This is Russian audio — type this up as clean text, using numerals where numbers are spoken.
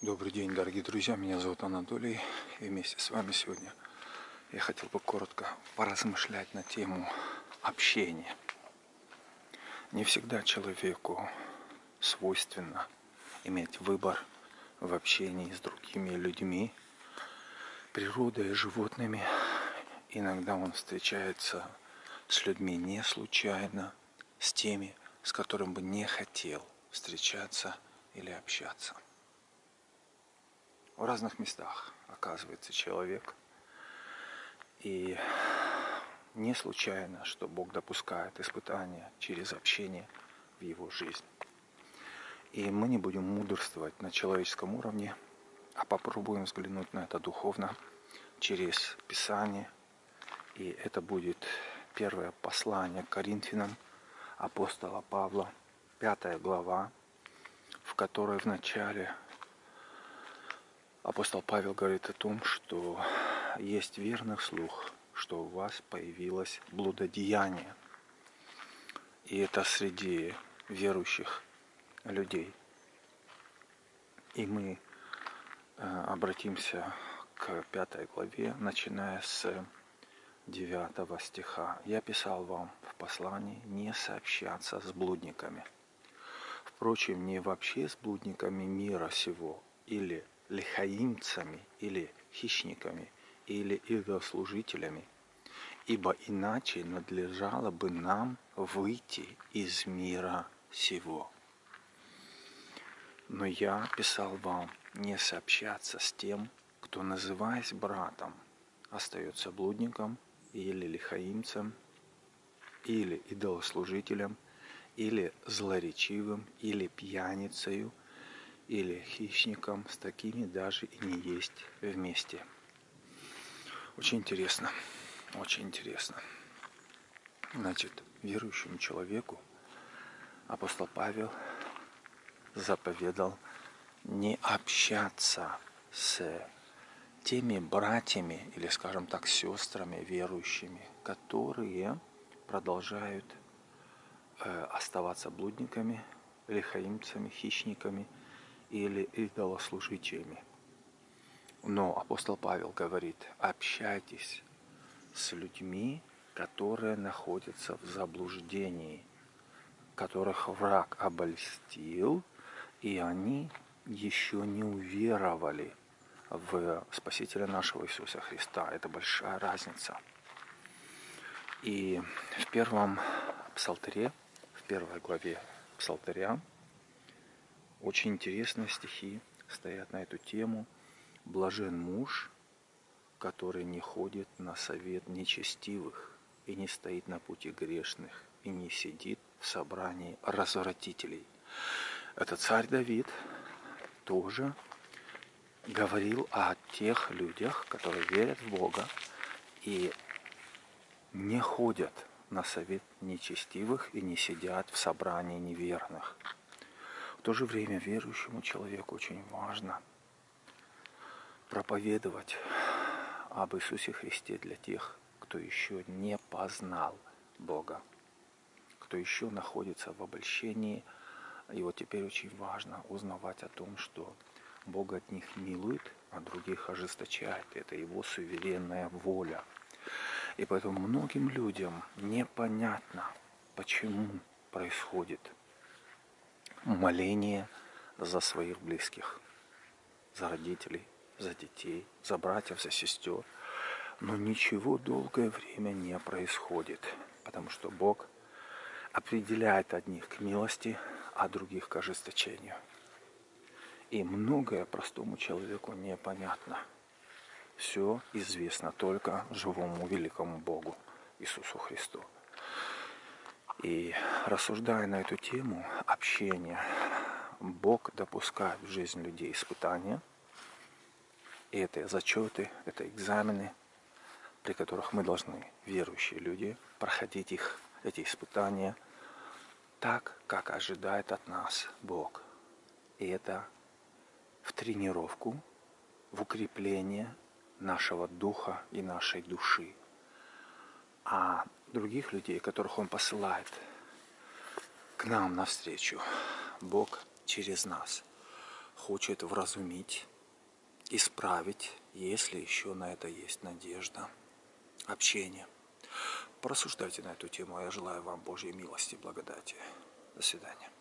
Добрый день, дорогие друзья, меня зовут Анатолий, и вместе с вами сегодня я хотел бы коротко поразмышлять на тему общения. Не всегда человеку свойственно иметь выбор в общении с другими людьми, природой и животными. Иногда он встречается с людьми не случайно, с теми, с которыми бы не хотел встречаться или общаться. В разных местах оказывается человек. И не случайно, что Бог допускает испытания через общение в его жизнь. И мы не будем мудрствовать на человеческом уровне, а попробуем взглянуть на это духовно через Писание. И это будет первое послание к Коринфянам апостола Павла, 5 глава, в которой в начале апостол Павел говорит о том, что есть верный слух, что у вас появилось блудодеяние. И это среди верующих людей. И мы обратимся к 5 главе, начиная с 9 стиха. «Я писал вам в послании не сообщаться с блудниками. Впрочем, не вообще с блудниками мира сего, или лихаимцами, или хищниками, или идолослужителями, ибо иначе надлежало бы нам выйти из мира сего. Но я писал вам не сообщаться с тем, кто, называясь братом, остается блудником или лихаимцем, или идолослужителем, или злоречивым, или пьяницею, или хищником, с такими даже и не есть вместе». Очень интересно, очень интересно. Значит, верующему человеку апостол Павел заповедал не общаться с теми братьями, или, скажем так, сестрами верующими, которые продолжают оставаться блудниками, лихаимцами, хищниками или идолослужителями. Но апостол Павел говорит: общайтесь с людьми, которые находятся в заблуждении, которых враг обольстил, и они еще не уверовали в Спасителя нашего Иисуса Христа. Это большая разница. И в первом псалтыре, в первой главе псалтыря, очень интересные стихи стоят на эту тему. «Блажен муж, который не ходит на совет нечестивых, и не стоит на пути грешных, и не сидит в собрании развратителей». Это царь Давид тоже говорил о тех людях, которые верят в Бога и не ходят на совет нечестивых и не сидят в собрании неверных. В то же время верующему человеку очень важно проповедовать об Иисусе Христе для тех, кто еще не познал Бога, кто еще находится в обольщении. И вот теперь очень важно узнавать о том, что Бог от них милует, а других ожесточает. Это Его суверенная воля. И поэтому многим людям непонятно, почему происходит моление за своих близких, за родителей, за детей, за братьев, за сестер. Но ничего долгое время не происходит, потому что Бог определяет одних к милости, а других к ожесточению. И многое простому человеку непонятно. Все известно только живому великому Богу, Иисусу Христу. И рассуждая на эту тему общения, Бог допускает в жизнь людей испытания. И это зачеты, это экзамены, при которых мы должны, верующие люди, проходить эти испытания так, как ожидает от нас Бог. И это в тренировку, в укрепление нашего духа и нашей души. А других людей, которых Он посылает к нам навстречу, Бог через нас хочет вразумить, исправить, если еще на это есть надежда. Общение. Порассуждайте на эту тему. Я желаю вам Божьей милости и благодати. До свидания.